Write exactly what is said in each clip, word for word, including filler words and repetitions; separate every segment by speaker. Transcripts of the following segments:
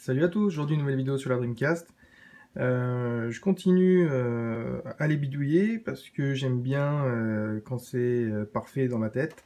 Speaker 1: Salut à tous, aujourd'hui une nouvelle vidéo sur la Dreamcast. Euh, je continue euh, à les bidouiller parce que j'aime bien euh, quand c'est euh, parfait dans ma tête.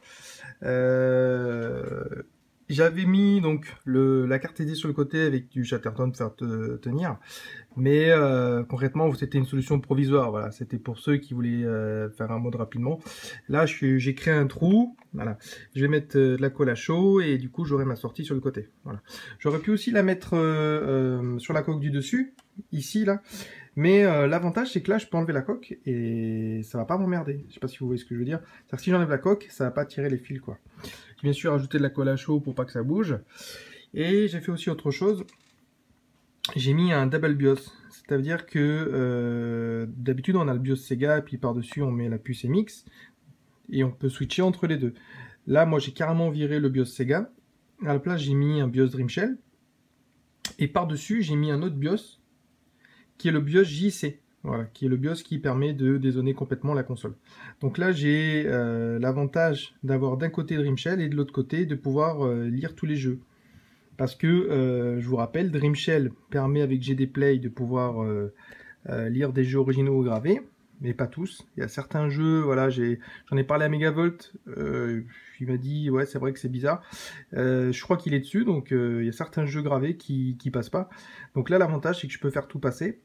Speaker 1: Euh, J'avais mis donc le, la carte S D sur le côté avec du Chatterton pour faire te, tenir, mais euh, concrètement c'était une solution provisoire. Voilà, c'était pour ceux qui voulaient euh, faire un mode rapidement. Là, j'ai créé un trou. Voilà, je vais mettre euh, de la colle à chaud et du coup j'aurai ma sortie sur le côté. Voilà, j'aurais pu aussi la mettre euh, euh, sur la coque du dessus, ici là. Mais euh, l'avantage, c'est que là, je peux enlever la coque et ça va pas m'emmerder. Je sais pas si vous voyez ce que je veux dire. C'est-à-dire que si j'enlève la coque, ça va pas tirer les fils, quoi. J'ai bien sûr ajouté de la colle à chaud pour pas que ça bouge. Et j'ai fait aussi autre chose. J'ai mis un double BIOS. C'est-à-dire que euh, d'habitude, on a le BIOS Sega, et puis par-dessus, on met la puce M X. Et on peut switcher entre les deux. Là, moi, j'ai carrément viré le BIOS Sega. À la place, j'ai mis un BIOS Dreamshell. Et par-dessus, j'ai mis un autre BIOS qui est le BIOS J C, voilà, qui est le BIOS qui permet de dézoner complètement la console. Donc là, j'ai euh, l'avantage d'avoir d'un côté Dreamshell et de l'autre côté de pouvoir euh, lire tous les jeux. Parce que, euh, je vous rappelle, Dreamshell permet avec G D Play de pouvoir euh, euh, lire des jeux originaux gravés, mais pas tous. Il y a certains jeux, voilà, j'en ai, ai parlé à Megavolt, euh, il m'a dit, ouais, c'est vrai que c'est bizarre. Euh, je crois qu'il est dessus, donc euh, il y a certains jeux gravés qui, qui passent pas. Donc là, l'avantage, c'est que je peux faire tout passer.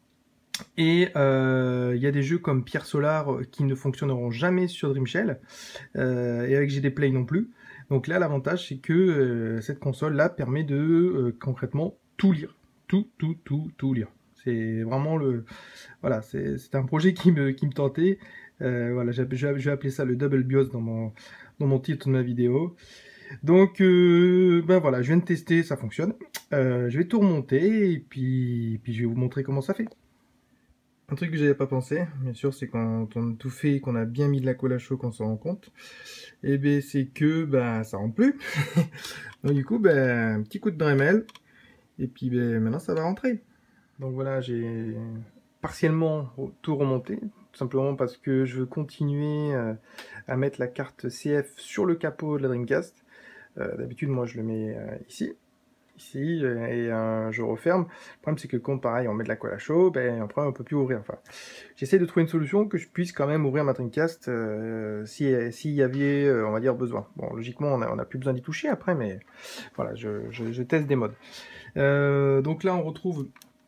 Speaker 1: Et euh, il y a des jeux comme Pierre Solar qui ne fonctionneront jamais sur Dreamshell, euh, et avec G D Play non plus. Donc là, l'avantage, c'est que euh, cette console-là permet de euh, concrètement tout lire. Tout, tout, tout, tout lire. C'est vraiment le... Voilà, c'est un projet qui me, qui me tentait. Euh, voilà, je vais appeler ça le Double BIOS dans mon, dans mon titre de ma vidéo. Donc, euh, ben voilà, je viens de tester, ça fonctionne. Euh, je vais tout remonter, et puis, puis je vais vous montrer comment ça fait. Un truc que j'avais pas pensé, bien sûr, c'est quand on a tout fait et qu'on a bien mis de la colle à chaud qu'on s'en rend compte, et bien c'est que ben ça rentre plus. Donc du coup, ben un petit coup de Dremel, et puis ben maintenant ça va rentrer. Donc voilà, j'ai partiellement tout remonté, tout simplement parce que je veux continuer à mettre la carte C F sur le capot de la Dreamcast. Euh, D'habitude, moi je le mets euh, ici. Ici, et euh, je referme. Le problème, c'est que quand, pareil, on met de la colle à chaud, ben, après, on peut plus ouvrir. Enfin, j'essaie de trouver une solution que je puisse quand même ouvrir ma Dreamcast euh, s'il si y avait, euh, on va dire, besoin. Bon, logiquement, on n'a on a plus besoin d'y toucher après, mais voilà, je, je, je teste des modes. Euh, donc là, on retrouve...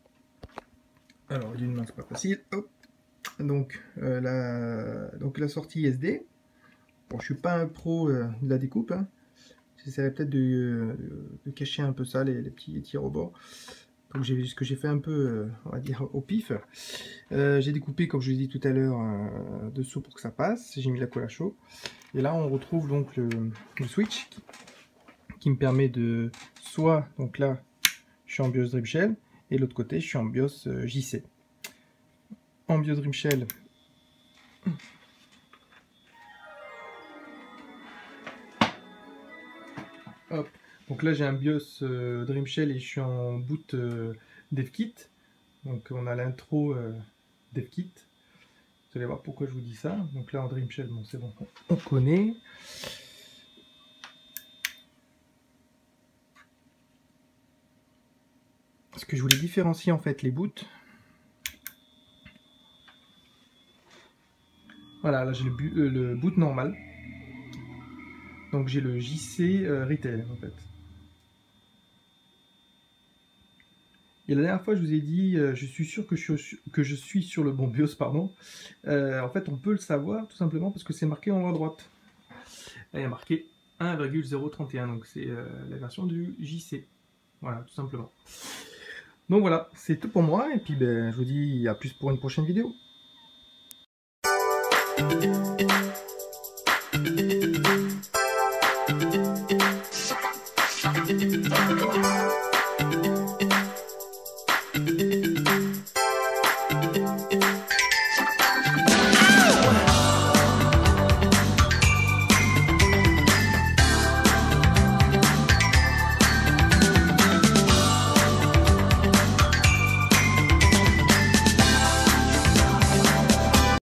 Speaker 1: Alors, d'une main, c'est pas facile. Hop. Donc, euh, la... donc, la sortie S D. Bon, je suis pas un pro euh, de la découpe, hein. J'essaierai peut-être de, de, de cacher un peu ça, les, les petits tirs au bord. Donc j'ai ce que j'ai fait un peu, euh, on va dire, au pif. Euh, j'ai découpé, comme je l'ai dit tout à l'heure, euh, dessous pour que ça passe. J'ai mis la colle à chaud. Et là, on retrouve donc le, le switch qui, qui me permet de... Soit, donc là, je suis en BIOS Dreamshell, et de l'autre côté, je suis en BIOS euh, J C. En BIOS Dreamshell... Hop. Donc là j'ai un BIOS euh, Dreamshell et je suis en boot euh, DevKit. Donc on a l'intro euh, DevKit. Vous allez voir pourquoi je vous dis ça. Donc là en Dreamshell, bon c'est bon, on connaît. Parce que je voulais différencier en fait les boots. Voilà, là j'ai le, euh, le boot normal. Donc j'ai le J C euh, Retail en fait. Et la dernière fois, je vous ai dit, euh, je suis sûr que je suis, que je suis sur le bon BIOS, pardon. Euh, en fait, on peut le savoir tout simplement parce que c'est marqué en haut à droite. Là, il y a marqué un virgule zéro trente et un, donc c'est euh, la version du J C. Voilà, tout simplement. Donc voilà, c'est tout pour moi, et puis ben, je vous dis à plus pour une prochaine vidéo.